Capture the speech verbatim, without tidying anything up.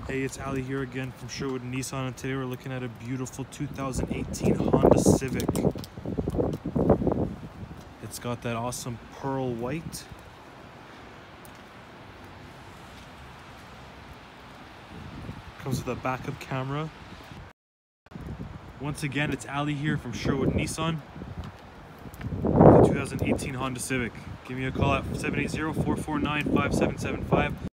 Hey, it's Ali here again from Sherwood Nissan, and today we're looking at a beautiful two thousand eighteen Honda Civic. It's got that awesome pearl white. Comes with a backup camera. Once again, it's Ali here from Sherwood Nissan. The two thousand eighteen Honda Civic. Give me a call at seven eight zero, four four nine, five seven seven five.